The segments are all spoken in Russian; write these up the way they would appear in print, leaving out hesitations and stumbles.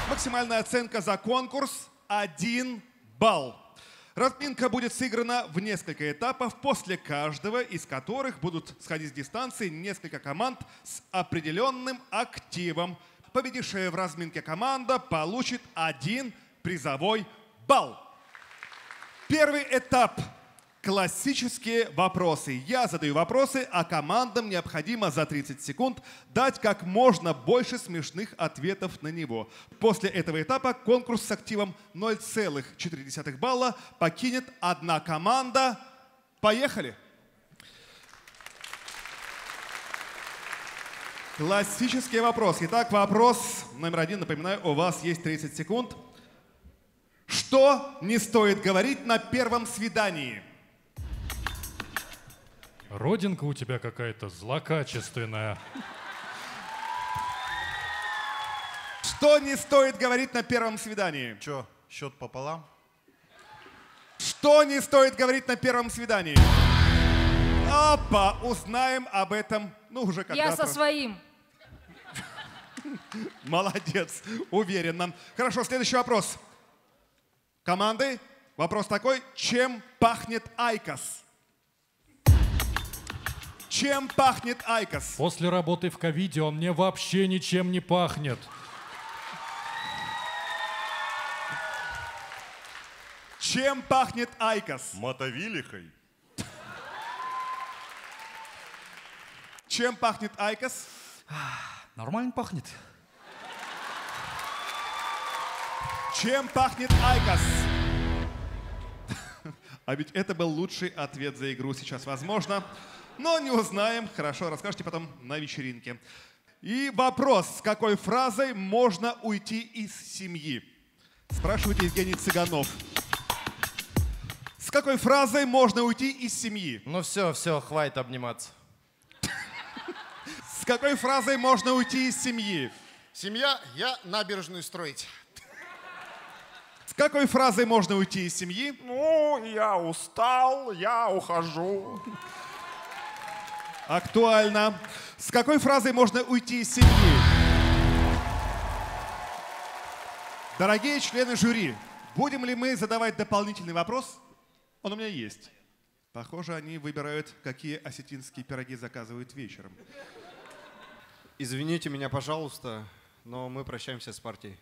Максимальная оценка за конкурс — 1 балл. Разминка будет сыграна в несколько этапов, после каждого из которых будут сходить с дистанции несколько команд с определенным активом. Победившая в разминке команда получит 1 призовой балл. Первый этап — классические вопросы. Я задаю вопросы, а командам необходимо за 30 секунд дать как можно больше смешных ответов на него. После этого этапа конкурс с активом 0,4 балла покинет одна команда. Поехали! Классический вопрос. Итак, вопрос номер 1. Напоминаю, у вас есть 30 секунд. Что не стоит говорить на первом свидании? Родинка у тебя какая-то злокачественная. Что не стоит говорить на первом свидании? Че, счет пополам? Что не стоит говорить на первом свидании? Опа, узнаем об этом, ну, уже когда-то. Я со своим. Молодец, уверенно. Хорошо, следующий вопрос. Команды, вопрос такой. Чем пахнет Айкос? Чем пахнет Айкос? После работы в ковиде он мне вообще ничем не пахнет. Чем пахнет Айкос? Мотовилихой. Чем пахнет Айкос? Нормально пахнет. Чем пахнет Айкос? А ведь это был лучший ответ за игру сейчас, возможно. Но не узнаем. Хорошо, расскажете потом на вечеринке. И вопрос. С какой фразой можно уйти из семьи? Спрашивает Евгений Цыганов. С какой фразой можно уйти из семьи? Ну все, хватит обниматься. С какой фразой можно уйти из семьи? Семья, я набережную строить. С какой фразой можно уйти из семьи? Ну, я устал, я ухожу. Актуально. С какой фразой можно уйти из семьи? Дорогие члены жюри, будем ли мы задавать дополнительный вопрос? Он у меня есть. Похоже, они выбирают, какие осетинские пироги заказывают вечером. Извините меня, пожалуйста, но мы прощаемся с партией.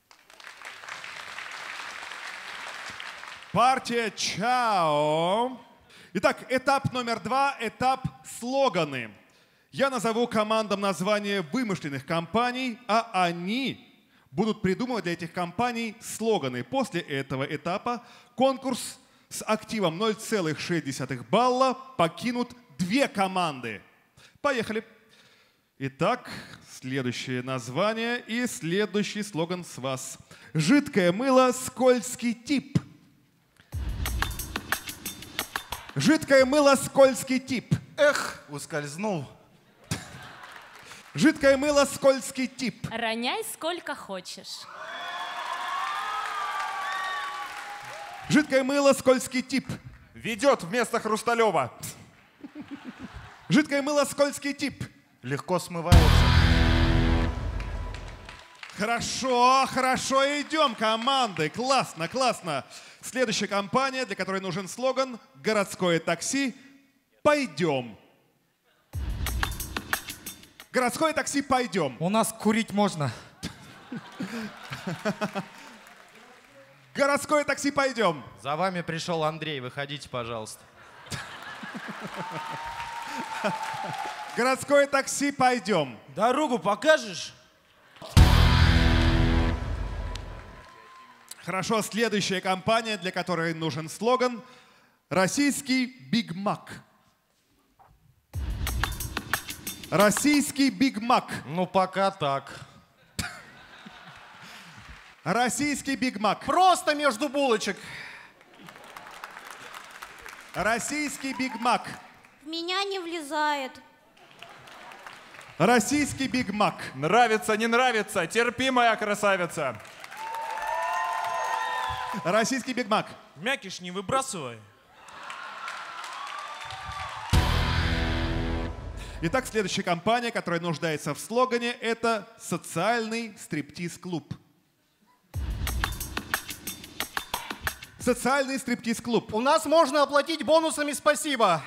Партия «Чао». Итак, этап номер 2, этап слоганы. Я назову командам название вымышленных компаний, а они будут придумывать для этих компаний слоганы. После этого этапа конкурс с активом 0,6 балла покинут 2 команды. Поехали. Итак, следующее название и следующий слоган с вас. Жидкое мыло, скользкий тип. Жидкое мыло, скользкий тип. Эх, ускользнул. Жидкое мыло, скользкий тип. Роняй сколько хочешь. Жидкое мыло, скользкий тип. Ведет вместо Хрусталева. Жидкое мыло, скользкий тип. Легко смывается. Хорошо, хорошо, идем, команды. Классно, классно. Следующая компания, для которой нужен слоган «Городское такси. Пойдем». Городское такси «Пойдем». У нас курить можно. Городское такси «Пойдем». За вами пришел Андрей, выходите, пожалуйста. Городское такси «Пойдем». Дорогу покажешь? Хорошо, следующая компания, для которой нужен слоган «Российский Биг Мак». Российский Биг Мак. Ну, пока так. Российский Биг Мак. Просто между булочек. Российский Биг Мак. В меня не влезает. Российский Биг Мак. Нравится, не нравится, терпи, моя красавица. Российский Биг Мак. Мякиш не выбрасывай. Итак, следующая компания, которая нуждается в слогане, это социальный стриптиз-клуб. Социальный стриптиз-клуб. У нас можно оплатить бонусами спасибо.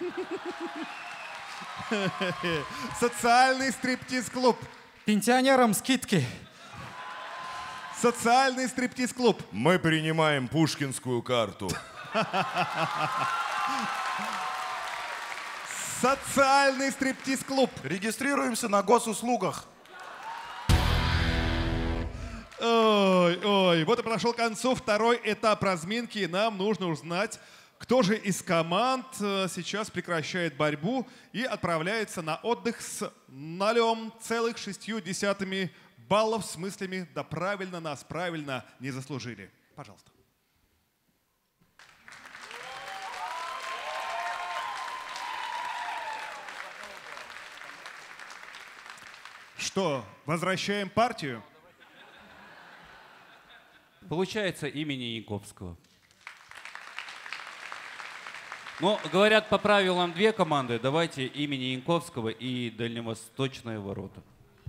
Социальный стриптиз-клуб. Пенсионерам скидки. Социальный стриптиз-клуб. Мы принимаем пушкинскую карту. Социальный стриптиз-клуб. Регистрируемся на госуслугах. Ой, вот и подошел к концу второй этап разминки. И нам нужно узнать, кто же из команд сейчас прекращает борьбу и отправляется на отдых с 0,6 баллов с мыслями «да правильно нас, правильно не заслужили». Пожалуйста. Что, возвращаем партию? Получается имени Янковского. Но, говорят, по правилам две команды. Давайте имени Янковского и Дальневосточные ворота.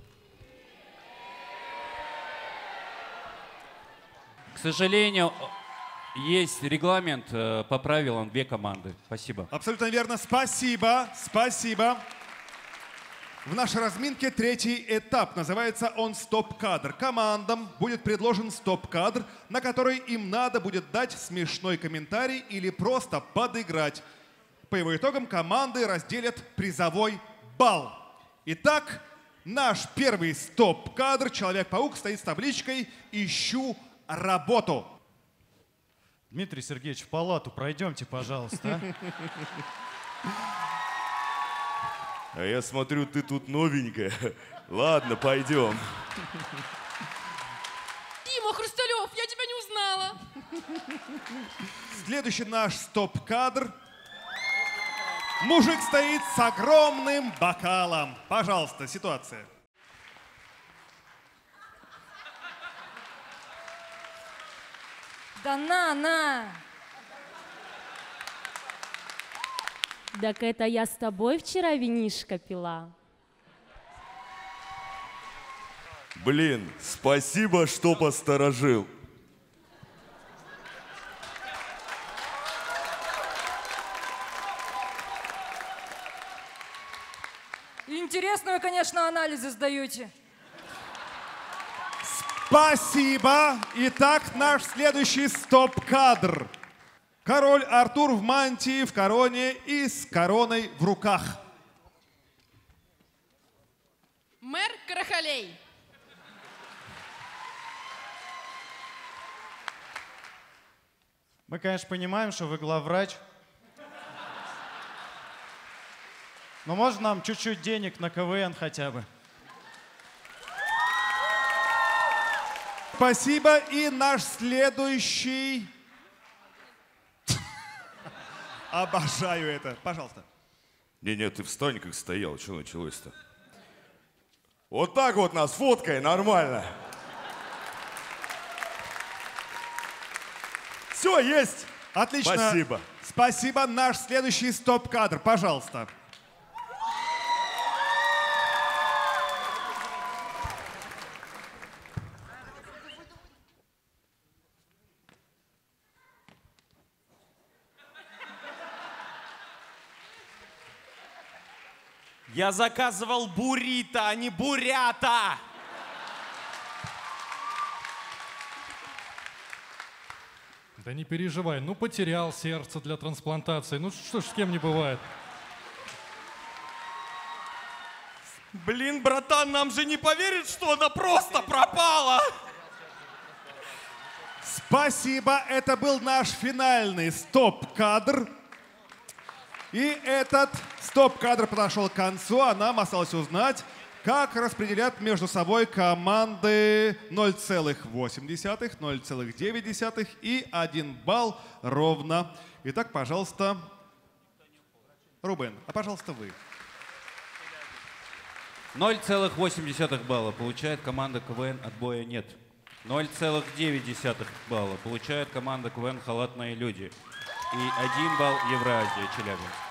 К сожалению, есть регламент по правилам две команды. Спасибо. Абсолютно верно. Спасибо. Спасибо. В нашей разминке третий этап. Называется он «Стоп-кадр». Командам будет предложен стоп-кадр, на который им надо будет дать смешной комментарий или просто подыграть. По его итогам команды разделят призовой балл. Итак, наш первый стоп-кадр. Человек-паук стоит с табличкой «Ищу работу». Дмитрий Сергеевич, в палату пройдемте, пожалуйста. А я смотрю, ты тут новенькая. Ладно, пойдем. Дима Хрусталев, я тебя не узнала. Следующий наш стоп-кадр. Мужик стоит с огромным бокалом. Пожалуйста, ситуация. Да на! Так это я с тобой вчера винишко пила. Блин, спасибо, что посторожил. Интересную, конечно, анализы сдаете. Спасибо. Итак, наш следующий стоп-кадр. Король Артур в мантии, в короне и с короной в руках. Мэр Карахалей. Мы, конечно, понимаем, что вы главврач. Но можно нам чуть-чуть денег на КВН хотя бы? Спасибо. И наш следующий... Обожаю это. Пожалуйста. Не-не, ты встань, как стоял. Что началось-то? Вот так вот нас фоткай, нормально. Все, есть. Отлично. Спасибо. Спасибо. Наш следующий стоп-кадр. Пожалуйста. Я заказывал буррито, а не бурята. Да не переживай, ну потерял сердце для трансплантации. Ну что ж, с кем не бывает. Блин, братан, нам же не поверят, что она просто пропала. Спасибо. Это был наш финальный стоп-кадр. И этот стоп-кадр подошел к концу, а нам осталось узнать, как распределят между собой команды 0,8, 0,9 и 1 балл ровно. Итак, пожалуйста, Рубен, а пожалуйста вы. 0,8 балла получает команда КВН «Отбоя нет». 0,9 балла получает команда КВН «Халатные люди». И 1 балл Евразия, Челябинск.